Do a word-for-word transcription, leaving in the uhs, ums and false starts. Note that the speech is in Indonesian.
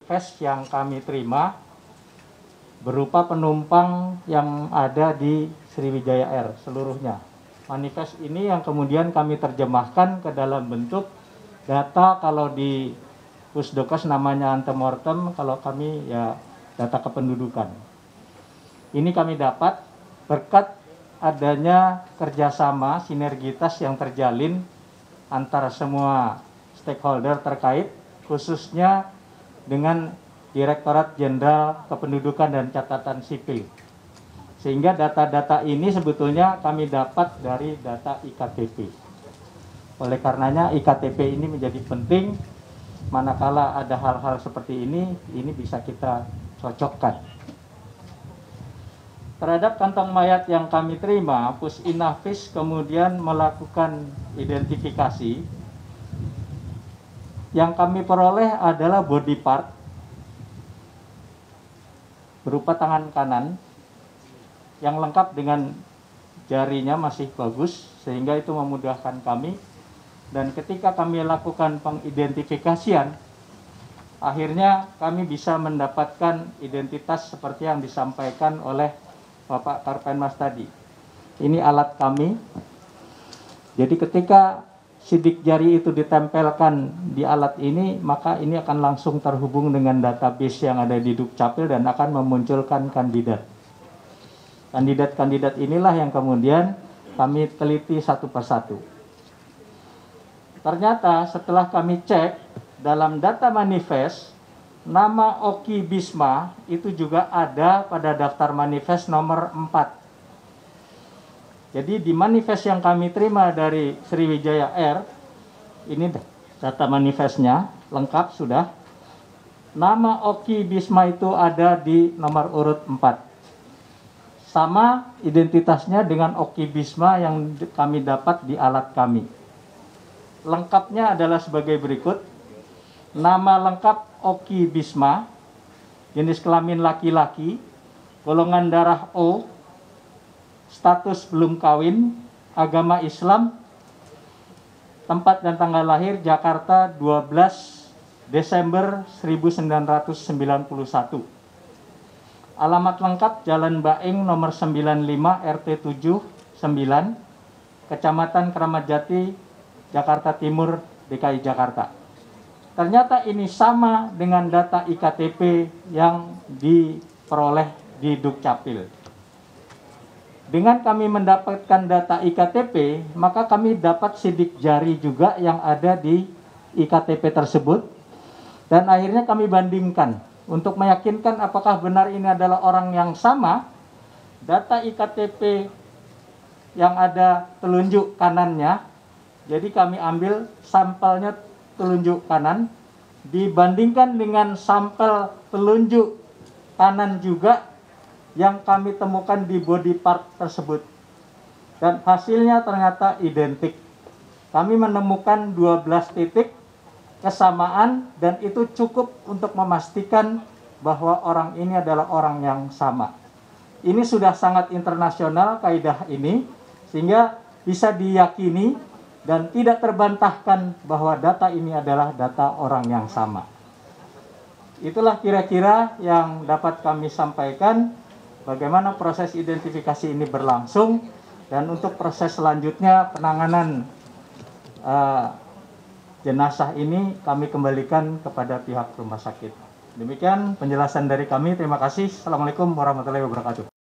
manifest yang kami terima berupa penumpang yang ada di Sriwijaya Air seluruhnya. Manifest ini yang kemudian kami terjemahkan ke dalam bentuk data, kalau di Pusdokes namanya antemortem, kalau kami ya data kependudukan. Ini kami dapat berkat adanya kerjasama sinergitas yang terjalin antara semua stakeholder terkait, khususnya dengan Direktorat Jenderal Kependudukan dan Catatan Sipil. Sehingga data-data ini sebetulnya kami dapat dari data I K T P. Oleh karenanya I K T P ini menjadi penting, manakala ada hal-hal seperti ini, ini bisa kita cocokkan. Terhadap kantong mayat yang kami terima, Pusinafis kemudian melakukan identifikasi. Yang kami peroleh adalah body part berupa tangan kanan yang lengkap dengan jarinya masih bagus, sehingga itu memudahkan kami. Dan ketika kami lakukan pengidentifikasian, akhirnya kami bisa mendapatkan identitas seperti yang disampaikan oleh Bapak Karpenmas tadi. Ini alat kami. Jadi ketika sidik jari itu ditempelkan di alat ini, maka ini akan langsung terhubung dengan database yang ada di Dukcapil dan akan memunculkan kandidat. Kandidat-kandidat inilah yang kemudian kami teliti satu persatu. Ternyata setelah kami cek dalam data manifest, nama Oki Bisma itu juga ada pada daftar manifest nomor empat. Jadi di manifest yang kami terima dari Sriwijaya Air, ini data manifestnya lengkap sudah. Nama Oki Bisma itu ada di nomor urut empat. Sama identitasnya dengan Oki Bisma yang kami dapat di alat kami. Lengkapnya adalah sebagai berikut. Nama lengkap Oki Bisma, jenis kelamin laki-laki, golongan darah O, status belum kawin, agama Islam, tempat dan tanggal lahir Jakarta dua belas Desember seribu sembilan ratus sembilan puluh satu. Alamat lengkap Jalan Baeng nomor sembilan puluh lima R T tujuh sembilan, Kecamatan Keramat Jati, Jakarta Timur, D K I Jakarta. Ternyata ini sama dengan data I K T P yang diperoleh di Dukcapil. Dengan kami mendapatkan data I K T P, maka kami dapat sidik jari juga yang ada di I K T P tersebut. Dan akhirnya kami bandingkan untuk meyakinkan apakah benar ini adalah orang yang sama. Data I K T P yang ada telunjuk kanannya, jadi kami ambil sampelnya telunjuk kanan, dibandingkan dengan sampel telunjuk kanan juga yang kami temukan di body part tersebut. Dan hasilnya ternyata identik. Kami menemukan dua belas titik kesamaan dan itu cukup untuk memastikan bahwa orang ini adalah orang yang sama. Ini sudah sangat internasional kaidah ini, sehingga bisa diyakini dan tidak terbantahkan bahwa data ini adalah data orang yang sama. Itulah kira-kira yang dapat kami sampaikan bagaimana proses identifikasi ini berlangsung, dan untuk proses selanjutnya penanganan uh, jenazah ini kami kembalikan kepada pihak rumah sakit. Demikian penjelasan dari kami. Terima kasih. Assalamualaikum warahmatullahi wabarakatuh.